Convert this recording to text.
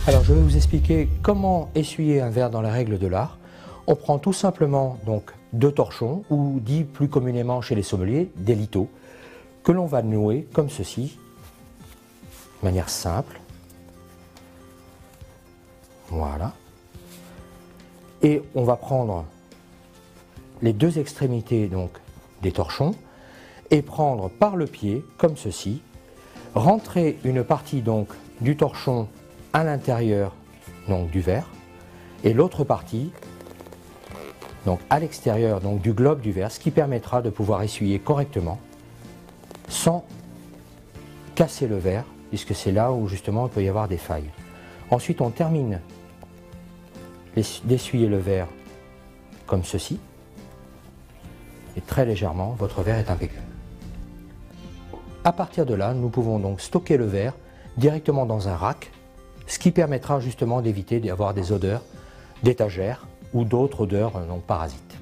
Alors je vais vous expliquer comment essuyer un verre dans la règle de l'art. On prend tout simplement donc deux torchons, ou dit plus communément chez les sommeliers, des lithos, que l'on va nouer comme ceci, de manière simple. Voilà. Et on va prendre les deux extrémités donc des torchons et prendre par le pied, comme ceci, rentrer une partie donc du torchon à l'intérieur donc du verre et l'autre partie donc à l'extérieur donc du globe du verre, ce qui permettra de pouvoir essuyer correctement sans casser le verre, puisque c'est là où justement il peut y avoir des failles. Ensuite on termine d'essuyer le verre comme ceci et très légèrement votre verre est impeccable. À partir de là, nous pouvons donc stocker le verre directement dans un rack, ce qui permettra justement d'éviter d'avoir des odeurs d'étagère ou d'autres odeurs donc parasites.